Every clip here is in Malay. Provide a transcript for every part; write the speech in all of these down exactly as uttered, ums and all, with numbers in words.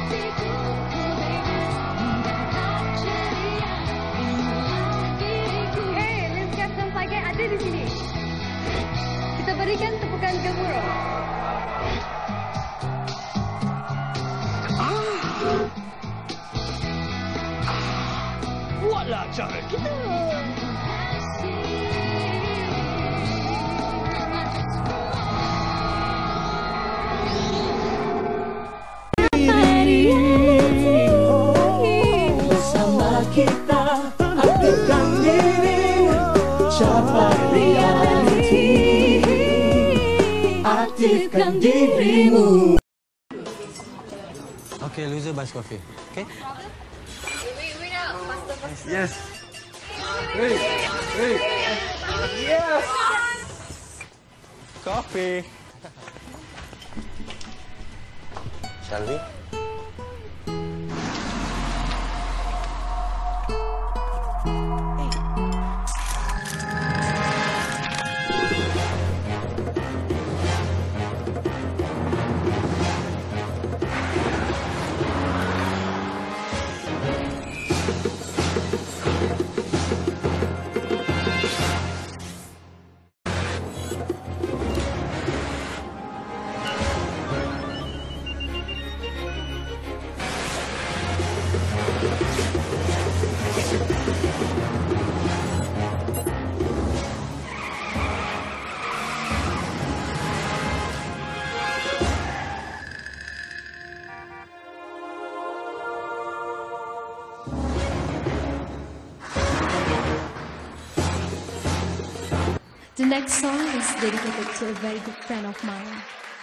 Di sini. Kita berikan tepukan gemuruh. Ah. Buatlah cara kita. Bersama kita aktifkan diri. Capai reality, aktifkan dirimu. Okay, loser buys coffee. Okay? Wait, wait up. Faster, faster. Yes. Wait, wait. Yes. Coffee. Shall we? The next song is dedicated to a very good friend of mine.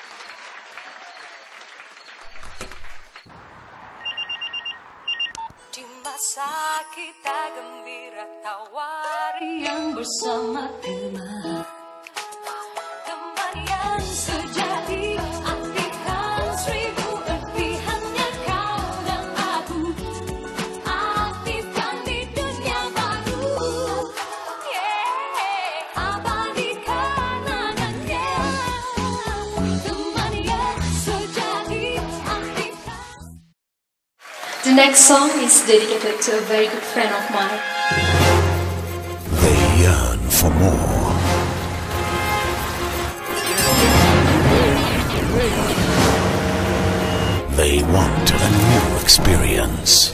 Di masa kita gembira tawari yang bersama teman, teman yang sejati, aktifkan seribu lebih hanya kau dan aku, aktifkan di dunia baru. Yeah, abadikan kenangannya, teman yang sejati, aktifkan. The next song is dedicated to a very good friend of mine. They yearn for more. They want a new experience.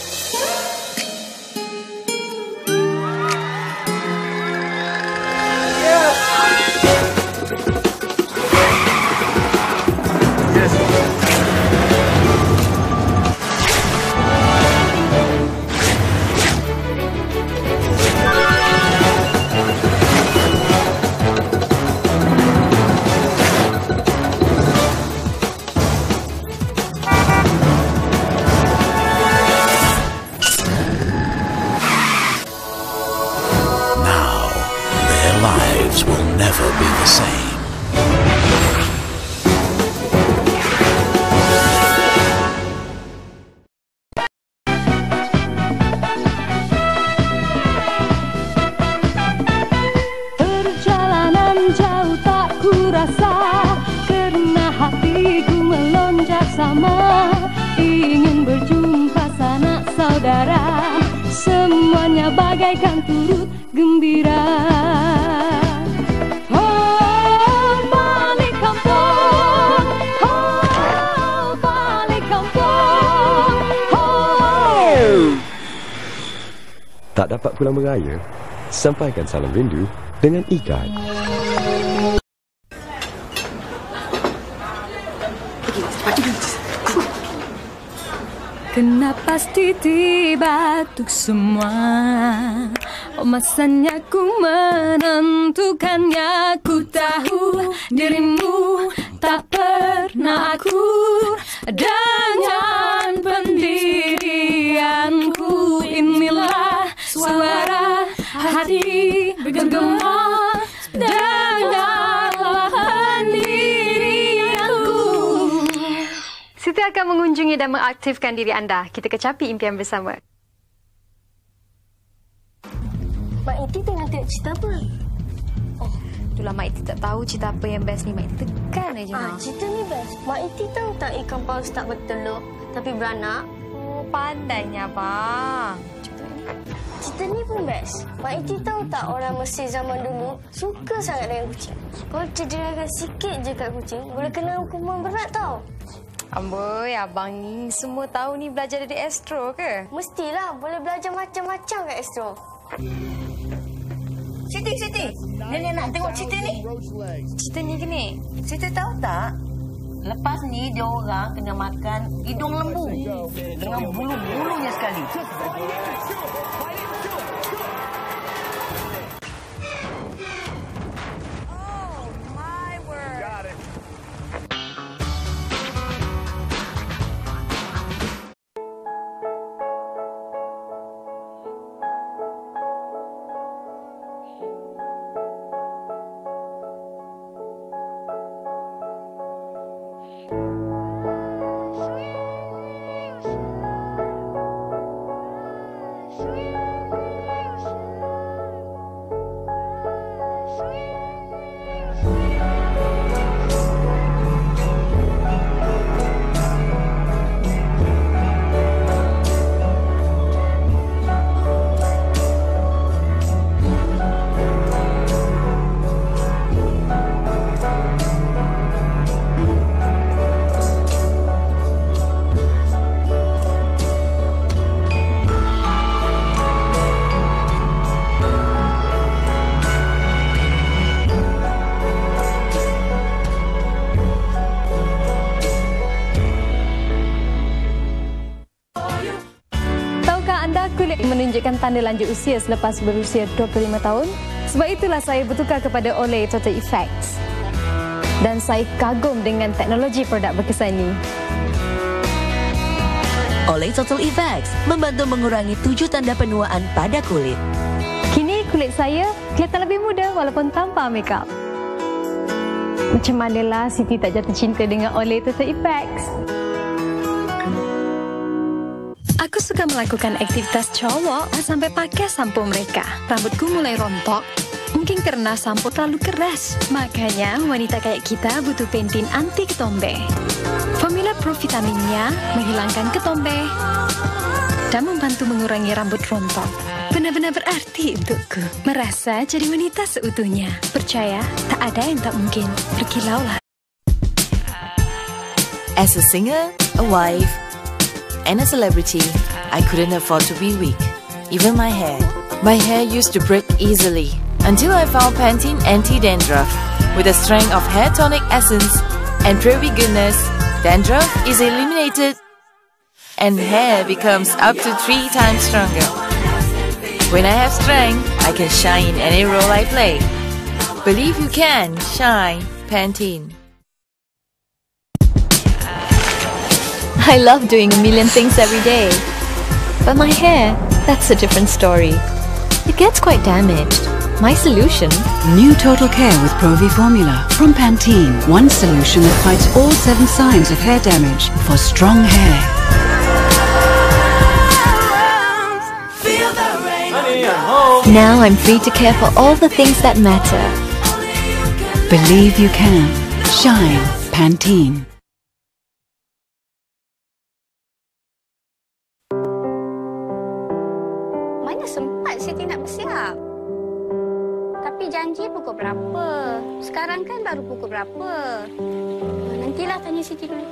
Lives will never be the same. Perjalanan jauh tak kurasa, karena hatiku melonjak sama, ingin berjumpa sanak saudara, semuanya bagaikan turut gembira. Tak dapat pulang beraya? Sampaikan salam rindu dengan ikat. Kena pasti tiba untuk semua, oh masanya ku menentukannya. Ku tahu dirimu tak pernah akur dengan pendirianku. Inilah suara hati bergema dengan pendirianku. Siti akan mengunjungi dan mengaktifkan diri anda. Kita kecapi impian bersama. Mak Iti tengah tengok cerita apa? Oh, Itulah Mak Iti tak tahu cerita apa yang best ni. Mak Iti tekan aja. Ah, cerita ni best. Mak Iti tahu tak ikan paus tak bertelur tapi beranak? Oh, pandainya abang. Cerita ni pun best. Mak Iti tahu tak orang Mesir zaman dulu suka sangat dengan kucing. Kalau cederakan sikit je kat kucing, boleh kena hukuman berat tau. Amboi, abang ni semua tahu ni belajar dari Astro ke? Mestilah, boleh belajar macam-macam kat Astro. Siti, Siti. Nenek nak tengok cerita ni. Cerita ni ke ni? Siti tahu tak? Lepas ni dia orang kena makan hidung lembu. Dengan bulu-bulunya sekali. Kulit menunjukkan tanda lanjut usia selepas berusia dua puluh lima tahun. Sebab itulah saya bertukar kepada Olay Total Effects. Dan saya kagum dengan teknologi produk berkesan ini. Olay Total Effects membantu mengurangi tujuh tanda penuaan pada kulit. Kini kulit saya kelihatan lebih muda walaupun tanpa makeup. Macam manalah Siti tak jatuh cinta dengan Olay Total Effects? Aku suka melakukan aktivitas cowok sampai pakai sampo mereka. Rambutku mulai rontok. Mungkin karena sampo terlalu keras. Makanya wanita kayak kita butuh Pantene anti ketombe. Formula provitaminnya menghilangkan ketombe dan membantu mengurangi rambut rontok. Benar-benar berarti untukku. Merasa jadi wanita seutuhnya. Percaya, tak ada yang tak mungkin. Berkilaulah. As a singer, a wife, and a celebrity, I couldn't afford to be weak. Even my hair. My hair used to break easily until I found Pantene Anti-Dandruff. With a strength of hair tonic essence and Pro-V goodness, dandruff is eliminated and hair becomes up to three times stronger. When I have strength, I can shine in any role I play. Believe you can shine, Pantene. I love doing a million things every day. But my hair, that's a different story. It gets quite damaged. My solution? New Total Care with Pro-V Formula from Pantene. One solution that fights all seven signs of hair damage for strong hair. Now I'm free to care for all the things that matter. Believe you can. Shine, Pantene. Mana sempat Siti nak bersiap? Tapi janji pukul berapa? Sekarang kan baru pukul berapa? Nantilah tanya Siti dulu.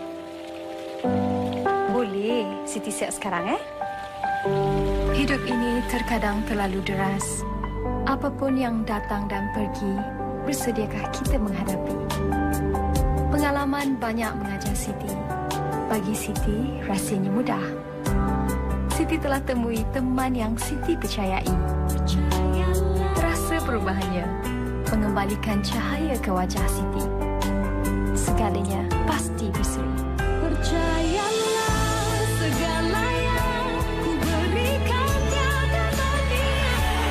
Boleh, Siti siap sekarang eh? Hidup ini terkadang terlalu deras. Apapun yang datang dan pergi, bersediakah kita menghadapi? Pengalaman banyak mengajar Siti. Bagi Siti, rasanya mudah. Siti telah temui teman yang Siti percayai. Terasa perubahannya, mengembalikan cahaya ke wajah Siti. Segalanya pasti berseri. Percayalah segala yang ku berikan tiada tandingan.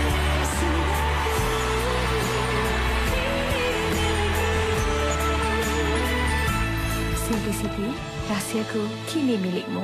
Simplicity, rahsiaku kini milikmu.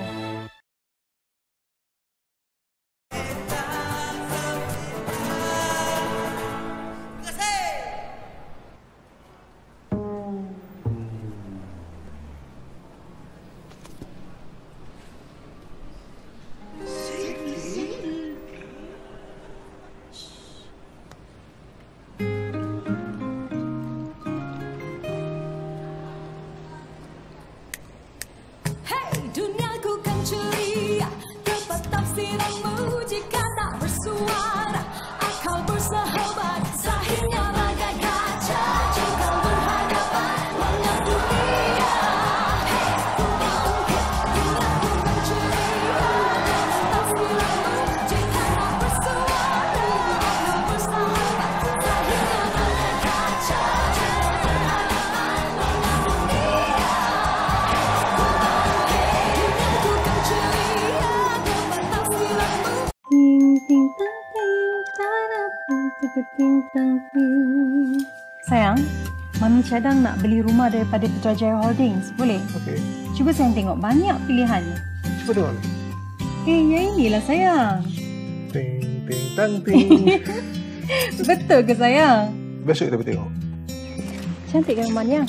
ting tang ting. Sayang, Mami cadang nak beli rumah daripada Putrajaya Holdings. Boleh? Okey. Cuba sayang tengok, banyak pilihan. Cuba tengok. Eh, yang inilah sayang. Ting ting tang ting. Betul ke sayang? Besok kita tengok. Cantik kan rumahnya?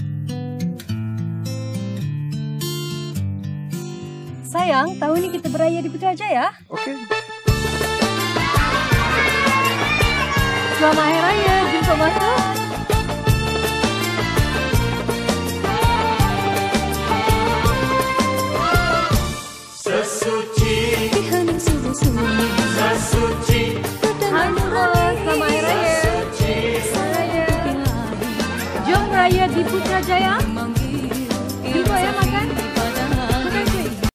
Sayang, tahun ni kita beraya di Putrajaya. Okey. Selamat Hari Raya. Jumpa masuk. Sesuci, Di hening subuh-subuh sesuci.